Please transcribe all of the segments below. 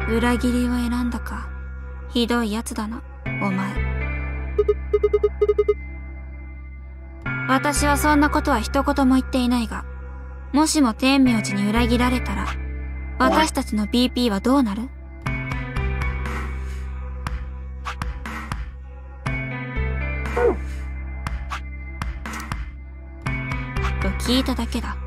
裏切りを選んだか。ひどいやつだな、お前。私はそんなことは一言も言っていないが、もしも天明寺に裏切られたら、私たちの BP はどうなる？と聞いただけだ。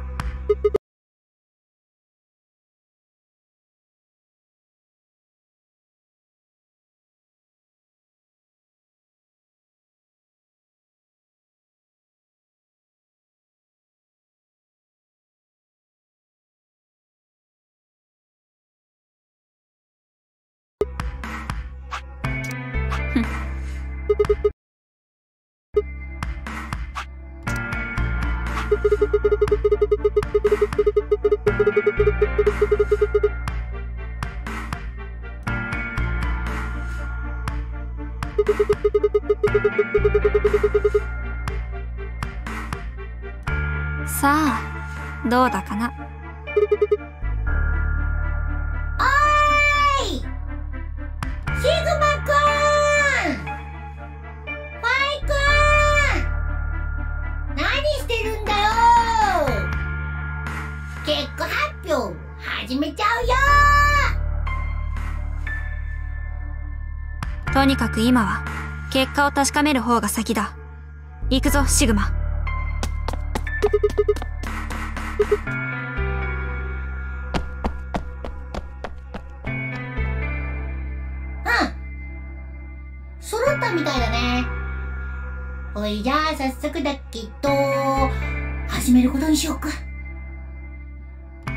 さあ、どうだかな。 おーい、シグマくん、ファイくん、何してるんだよ。結果発表始めちゃうよ。 とにかく今は結果を確かめる方が先だ。行くぞ、シグマ。 揃ったみたいだね。おい、じゃあ早速だけど始めることにしようか。アンビダッ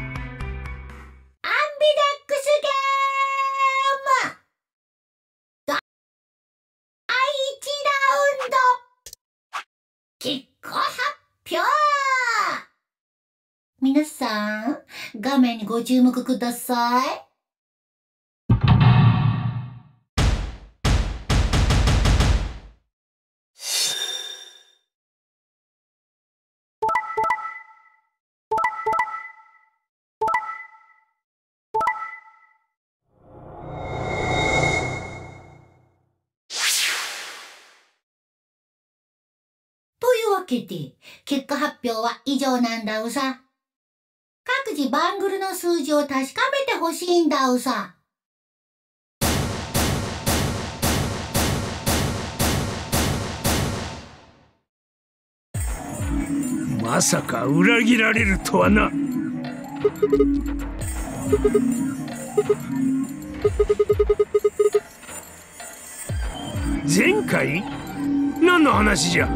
クスゲーム第1ラウンド、結果発表。皆さん、画面にご注目ください。というわけで、結果発表は以上なんだうさ。各自バングルの数字を確かめてほしいんだうさ。 まさか裏切られるとはな。前回？何の話じゃ？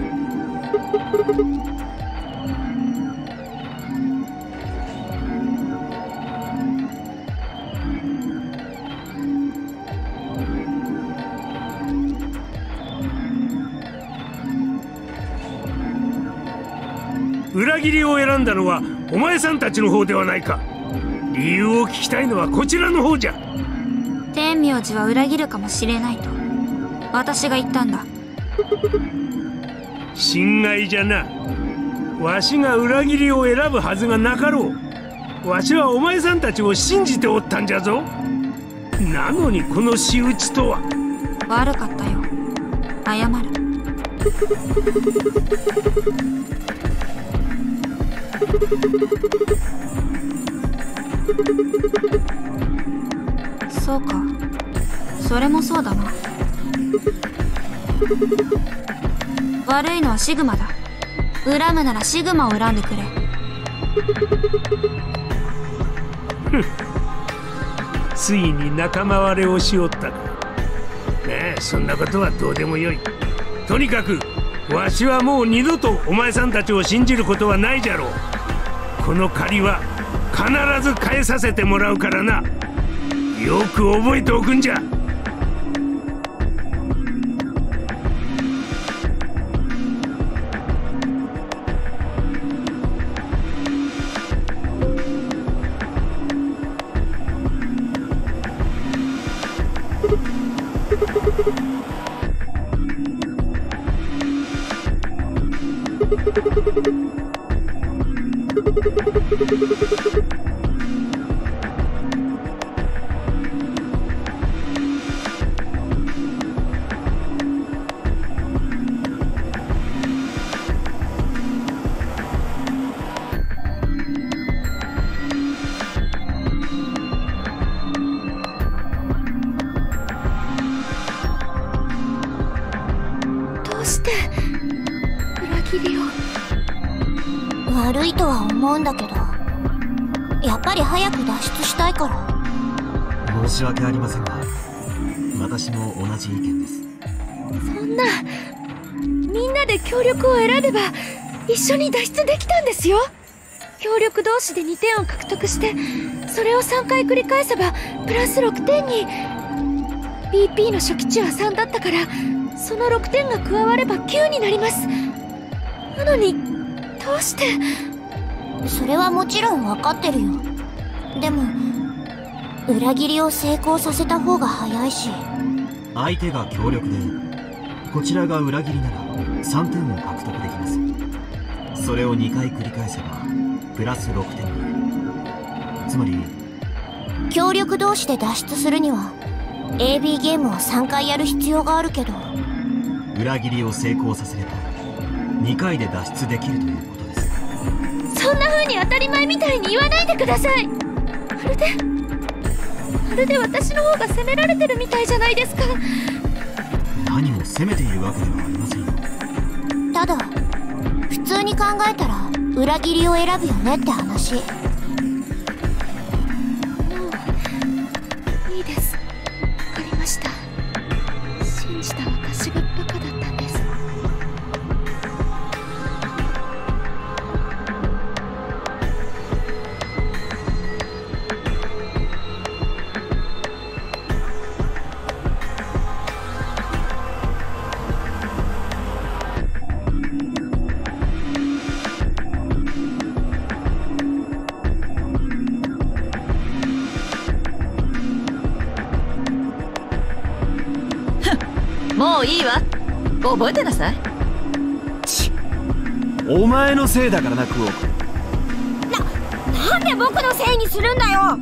裏切りを選んだのはお前さんたちの方ではないか。理由を聞きたいのはこちらの方じゃ。 天明寺は裏切るかもしれないと私が言ったんだ。 心外じゃな。わしが裏切りを選ぶはずがなかろう。わしはお前さんたちを信じておったんじゃぞ。なのにこの仕打ちとは。 悪かったよ、謝る。そうか、それもそうだな。悪いのはシグマだ。恨むならシグマを恨んでくれ。 ついに仲間割れをしおったか。ねえ、そんなことはどうでもよい。とにかくわしはもう二度とお前さんたちを信じることはないじゃろう。この借りは必ず返させてもらうからな。よく覚えておくんじゃ。 悪いとは思うんだけど、やっぱり早く脱出したいから。 申し訳ありませんが、私も同じ意見です。 そんな、みんなで協力を選べば一緒に脱出できたんですよ。協力同士で2点を獲得して、それを3回繰り返せばプラス6点に。 BP の初期値は3だったから、その6点が加われば9になります。なのにどうして。 それはもちろん分かってるよ。でも裏切りを成功させた方が早いし。 相手が強力でこちらが裏切りなら3点を獲得できます。それを2回繰り返せばプラス6点に。つまり協力同士で脱出するには AB ゲームを3回やる必要があるけど、 裏切りを成功させれば2回で脱出できるということです。 そんな風に当たり前みたいに言わないでください。まるで私の方が責められてるみたいじゃないですか。 何も責めているわけではありませんよ。 ただ普通に考えたら裏切りを選ぶよねって話。 もういいです。わかりました。信じた私がバカだったんです。 もういいわ。覚えてなさい。 お前のせいだからな、クオーク。 なんで僕のせいにするんだよ。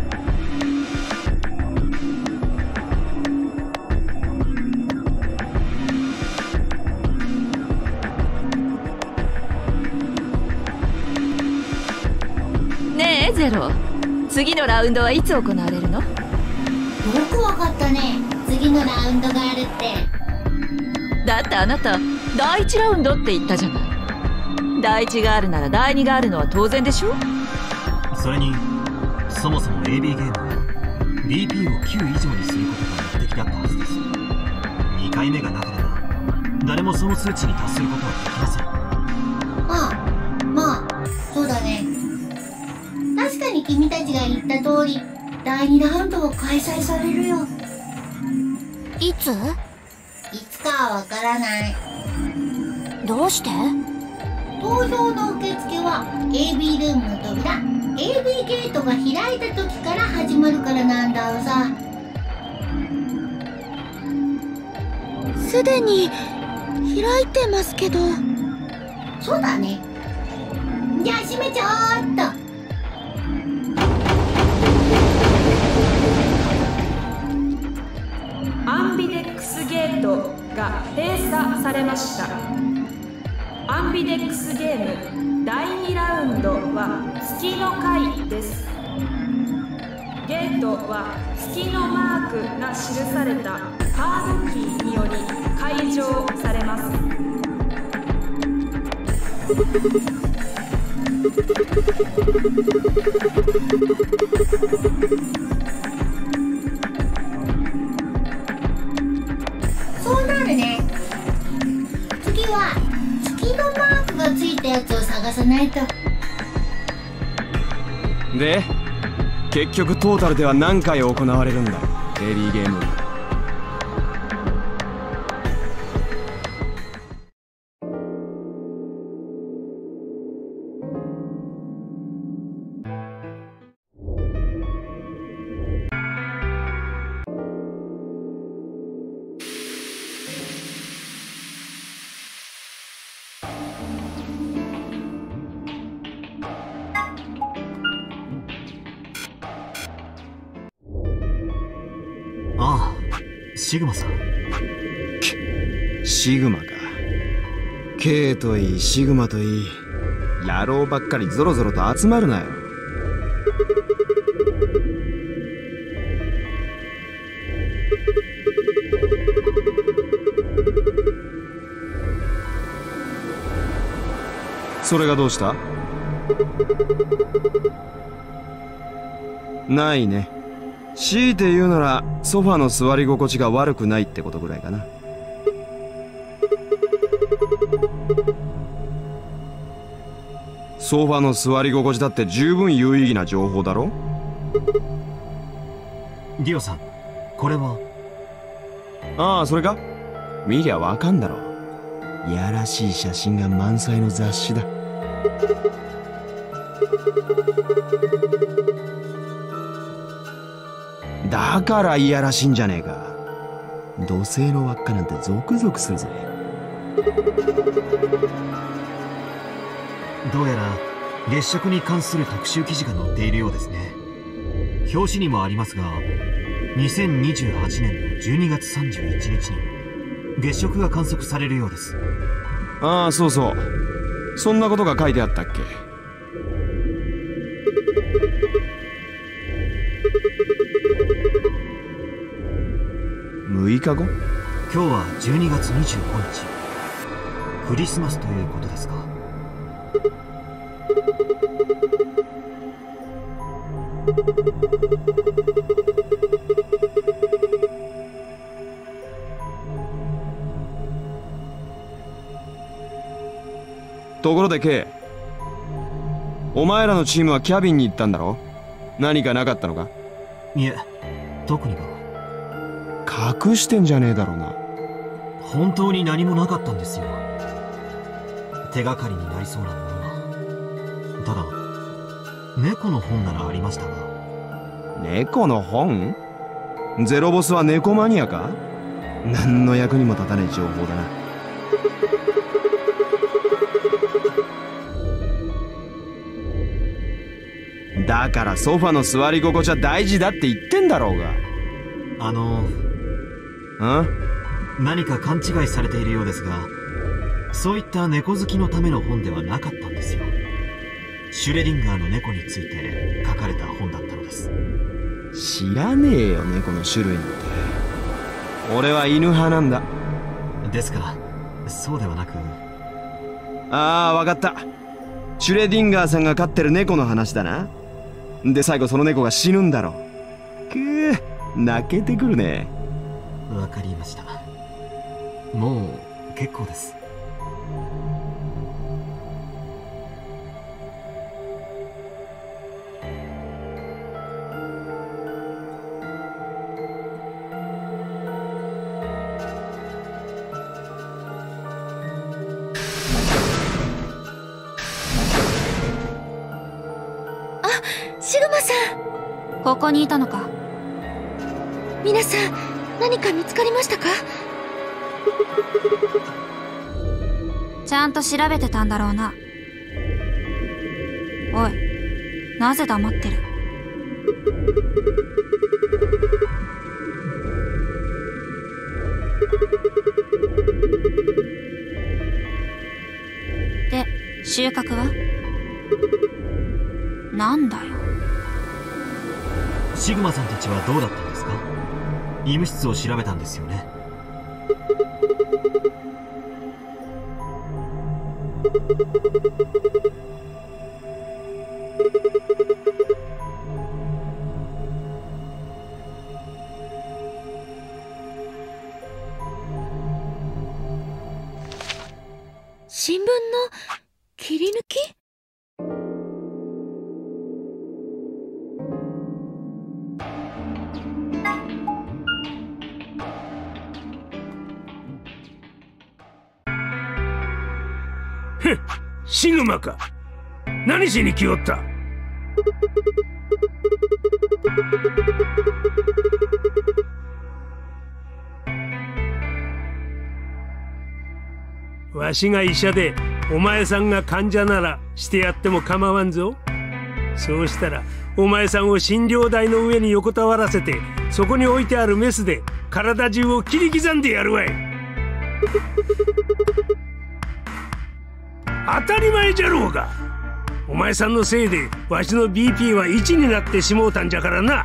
ねえゼロ、次のラウンドはいつ行われるの？ よくわかったね、次のラウンドがあるって。 だってあなた第1ラウンドって言ったじゃない。第1があるなら第2があるのは当然でしょ。 それにそもそも AB ゲームは BP を9以上にすることが目的だったはずです。2回目がなければ誰もその数値に達することはできません。 まあそうだね。確かに君たちが言った通り第2ラウンドを開催されるよ。いつかはわからない。どうして？投票の受付は AB ルームの扉 AB ゲートが開いた時から始まるからなんだろうさ。 すでに開いてますけど。 そうだね。じゃあ閉めちゃおうっと。 アンビデックスゲートが閉鎖されました。アンビデックスゲーム第2ラウンドは月の回です。ゲートは月のマークが記されたカードキーにより開錠されます。 そうなるね。次は月のマークがついたやつを探さないと。 で結局トータルでは何回行われるんだ AB ゲーム。 ああ、シグマさん。 シグマか。K といいシグマといい、野郎ばっかりゾロゾロと集まるなよ。それがどうした？ ないね。強いて言うならソファの座り心地が悪くないってことぐらいかな。ソファの座り心地だって十分有意義な情報だろ。 ディオさん、これは。 ああ、それか。見りゃわかんだろ。いやらしい写真が満載の雑誌だ。だからいやらしいんじゃねえか。土星の輪っかなんてゾクゾクするぜ。 どうやら月食に関する特集記事が載っているようですね。表紙にもありますが、2028年の12月31日に月食が観測されるようです。 ああ、そうそう。そんなことが書いてあったっけ。6日後？ 今日は12月25日。クリスマスということですか。 ところで K、 お前らのチームはキャビンに行ったんだろ。何かなかったのか。 いえ、特には。 隠してんじゃねえだろうな。 本当に何もなかったんですよ。手がかりになりそうなものは。ただ猫の本ならありましたが。 猫の本？ゼロボスは猫マニアか？何の役にも立たねえ情報だな。だからソファの座り心地は大事だって言ってんだろうが。 何か勘違いされているようですが、そういった猫好きのための本ではなかったんですよ。シュレディンガーの猫について書かれた本だったのです。 知らねえよ、猫の種類なんて。俺は犬派なんだ。 ですからそうではなく。 ああ、わかった。シュレディンガーさんが飼ってる猫の話だな。で最後その猫が死ぬんだろ。泣けてくるね。 わかりました。もう結構です。 シグマさん、 ここにいたのか。 皆さん、何か見つかりましたか？ ちゃんと調べてたんだろうな。おい、なぜ黙ってる？で、収穫は？なんだよ。 シグマさんたちはどうだったんですか？医務室を調べたんですよね。 新聞の切り抜き？ シグマか。何しに来よった？わしが医者でお前さんが患者ならしてやっても構わんぞ。そうしたらお前さんを診療台の上に横たわらせて、そこに置いてあるメスで体中を切り刻んでやるわい。当たり前じゃろうが。お前さんのせいでわしの BP は1になってしもうたんじゃからな。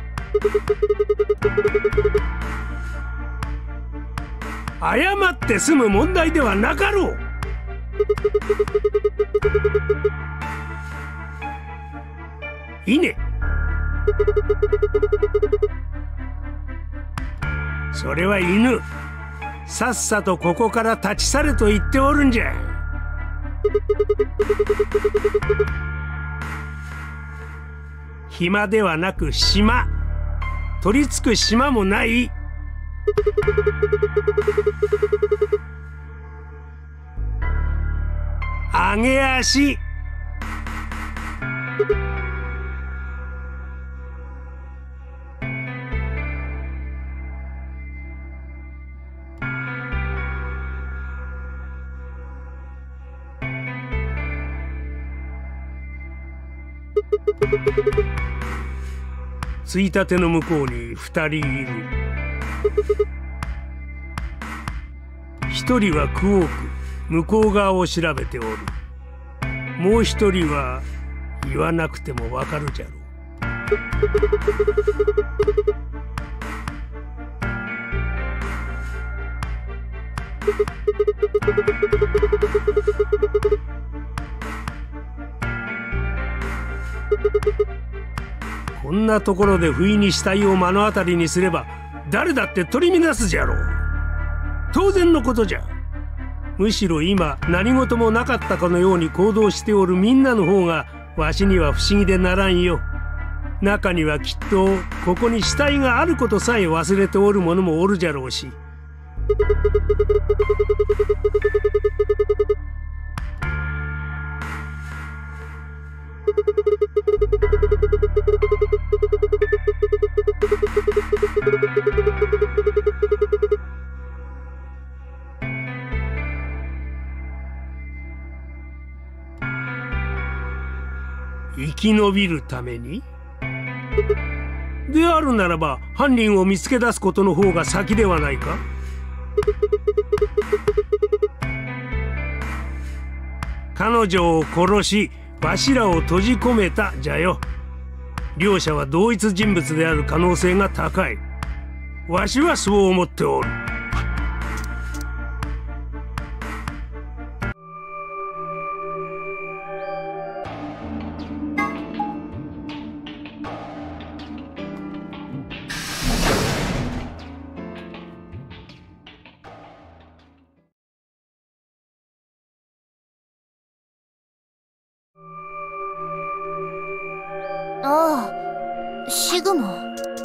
謝って済む問題ではなかろう。 稲。それは犬。さっさとここから立ち去れと言っておるんじゃ。暇ではなく島。取り付く島もない。上げ足。ついたての向こうに2人いる。1人はクオーク、向こう側を調べておる。もう1人は言わなくてもわかるじゃろう。こんなところで不意に死体を目の当たりにすれば誰だって取り乱すじゃろう。当然のことじゃ。むしろ今何事もなかったかのように行動しておるみんなの方がわしには不思議でならんよ。中にはきっとここに死体があることさえ忘れておる者もおるじゃろうし。生き延びるためにであるならば犯人を見つけ出すことの方が先ではないか。彼女を殺しわしらを閉じ込めたじゃよ。両者は同一人物である可能性が高い。わしはそう思っておる。 ああ、シグマ。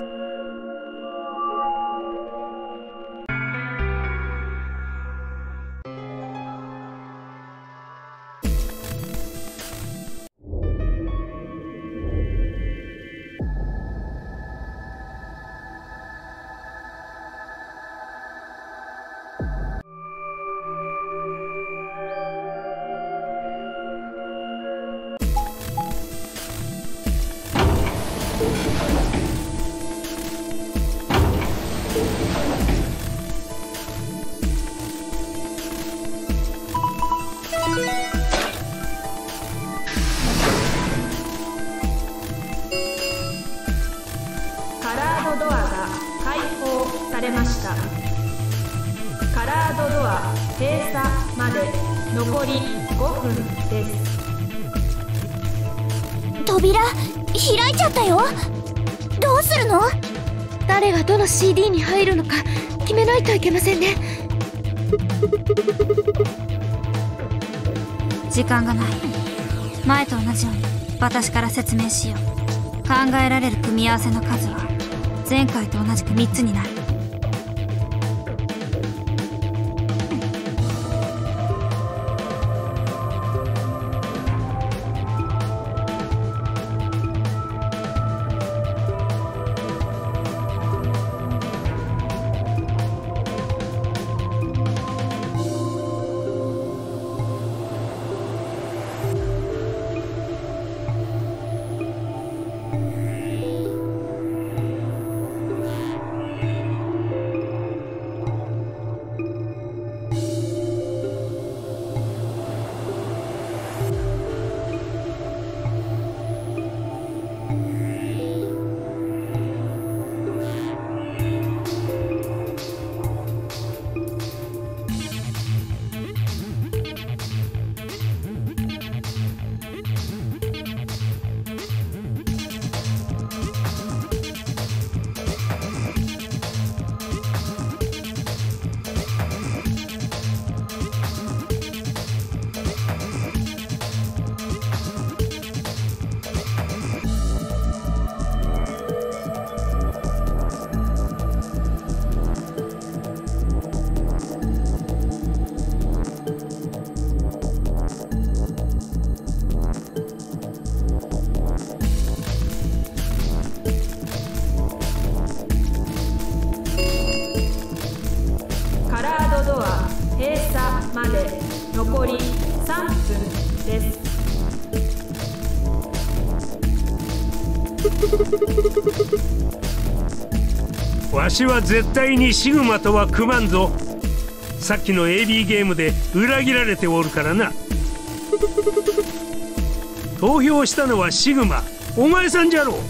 カラードドアが開放されました。カラードドア閉鎖まで残り5分です。 扉開いちゃったよ。どうするの？ 誰がどの CD に入るのか決めないといけませんね。 時間がない。前と同じように私から説明しよう。考えられる組み合わせの数は前回と同じく3つになる。 わしは絶対にシグマとは組まんぞ。さっきの AB ゲームで裏切られておるからな。投票したのはシグマ、お前さんじゃろう。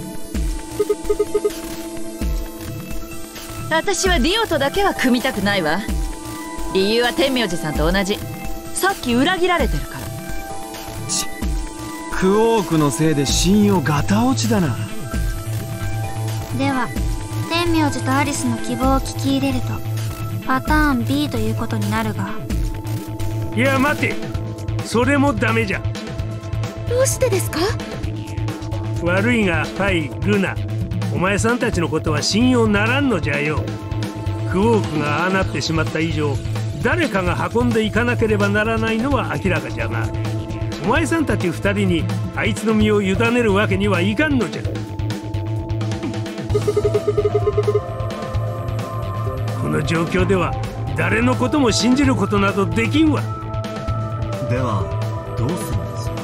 私はディオとだけは組みたくないわ。理由は天明寺さんと同じ。さっき裏切られてるから。 クオークのせいで信用ガタ落ちだな。 では天明寺とアリスの希望を聞き入れるとパターン B ということになるが。 いや待て、それもダメじゃ。 どうしてですか？ 悪いがファイ、ルナ、お前さんたちのことは信用ならんのじゃよ。クオークがああなってしまった以上、誰かが運んでいかなければならないのは明らかじゃが、お前さんたち二人にあいつの身を委ねるわけにはいかんのじゃ。この状況では誰のことも信じることなどできんわ。 ではどうするんですか？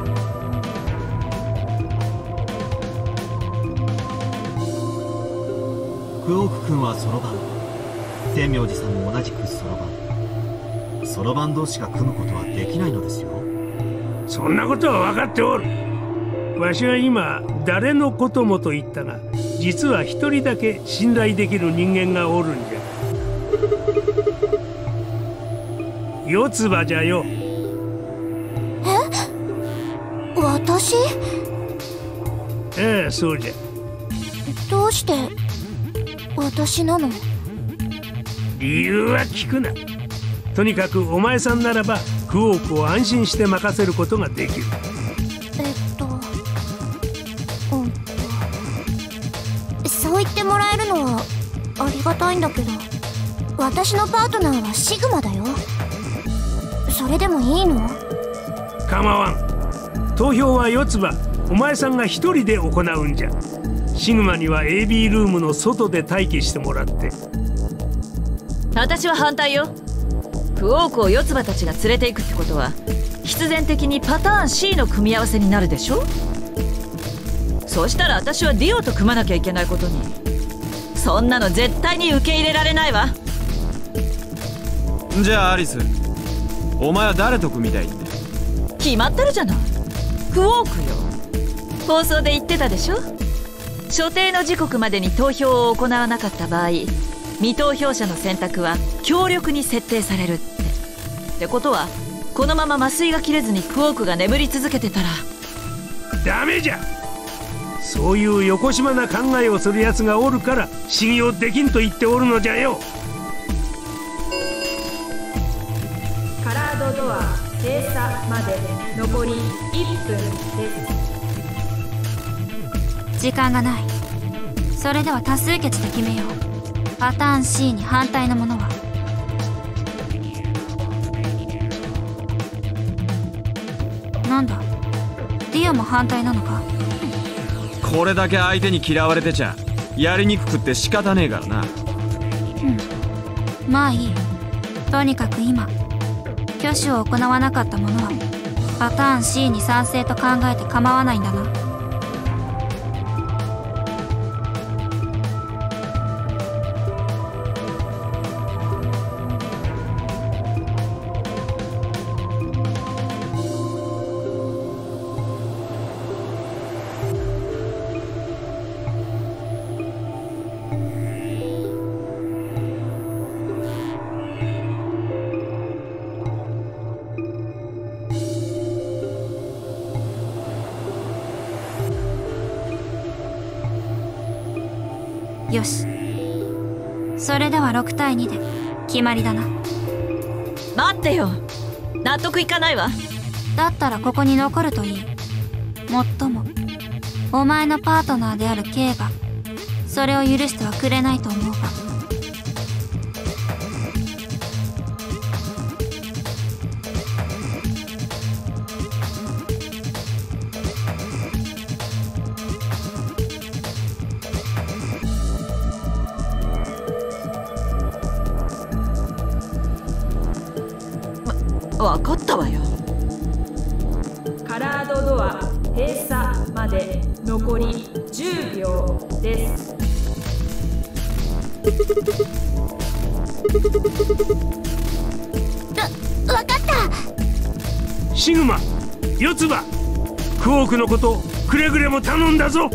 クオーク君はそろばん、天明寺さんも同じくそろばん。そろばん同士が組むことはできないのですよ。 そんなことは分かっておる。わしは今誰のこともと言ったが、実は一人だけ信頼できる人間がおるんじゃ。四つ葉じゃよ。 私？ ええ、そうじゃ。 どうして私なの？ 理由は聞くな。とにかくお前さんならばクオークを安心して任せることができる。 そう言ってもらえるのはありがたいんだけど、私のパートナーはシグマだよ。それでもいいの？ 構わん。投票は四つ葉、お前さんが一人で行うんじゃ。シグマには AB ルームの外で待機してもらって。 私は反対よ。クオークを四つ葉たちが連れていくってことは必然的にパターン C の組み合わせになるでしょ。そうしたら私はディオと組まなきゃいけないことに。そんなの絶対に受け入れられないわ。 じゃあアリス、お前は誰と組みたいって？ 決まってるじゃない。クオークよ。放送で言ってたでしょ。所定の時刻までに投票を行わなかった場合、未投票者の選択は強力に設定されるって。ってことはこのまま麻酔が切れずにクオークが眠り続けてたらダメじゃ。そういうよこしまな考えをするやつがおるから信用できんと言っておるのじゃよ。 カラードドア閉鎖まで残り1分です。 時間がない。それでは多数決で決めよう。パターン C に反対のものは？なんだ、ディオも反対なのか？ これだけ相手に嫌われてちゃやりにくくって仕方ねえからな。 まあいい。とにかく今挙手を行わなかった者はパターン C に賛成と考えて構わないんだな。よし、それでは6対2で決まりだな。 待ってよ、納得いかないわ。 だったらここに残るといい。もっともお前のパートナーである K がそれを許してはくれないと思うが。 分かったわよ。 カラードドア閉鎖まで残り10 10秒です。 わかった。 シグマ、四つ葉、クォークのことくれぐれも頼んだぞ。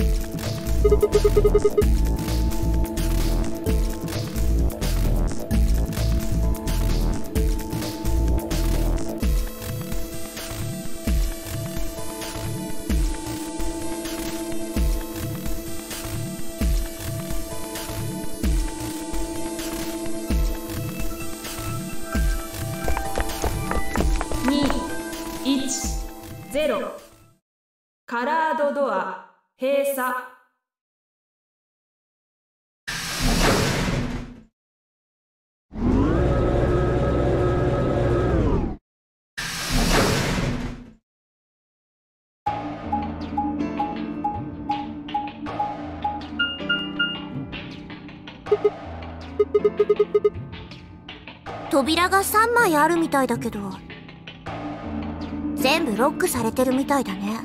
0カラードドア閉鎖。 扉が3枚あるみたいだけど、全部ロックされてるみたいだね。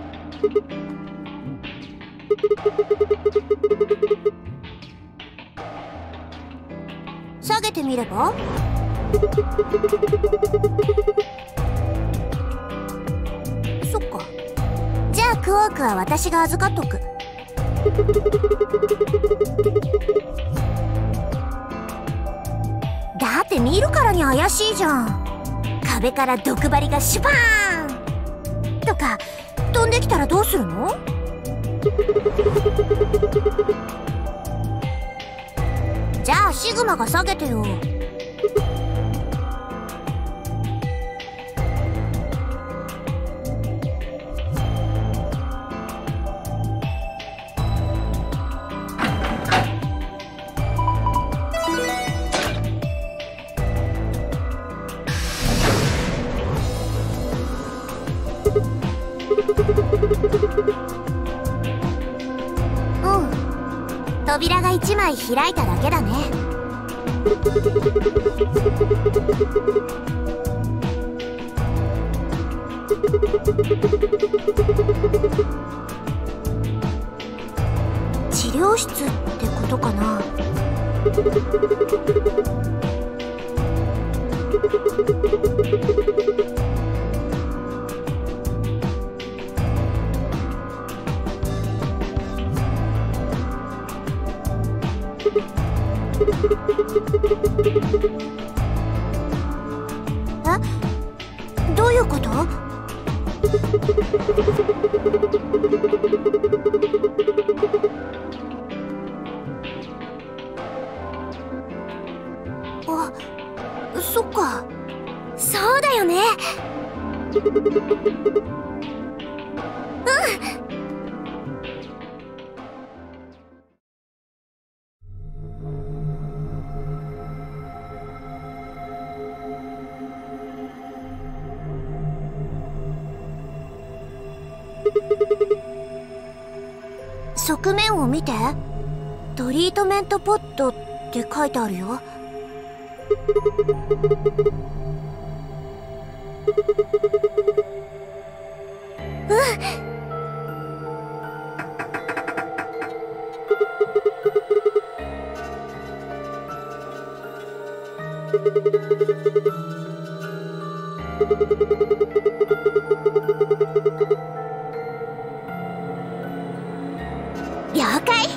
下げてみれば？そっか。じゃあクォークは私が預かっとく。だって見るからに怪しいじゃん。壁から毒針がシュパーンとか飛んできたらどうするの？じゃあシグマが下げてよ。扉が1枚開いただけだね。治療室ってことかな。え？どういうこと？あ、そっか。そうだよね。側面を見て。トリートメントポットって書いてあるよ。了解。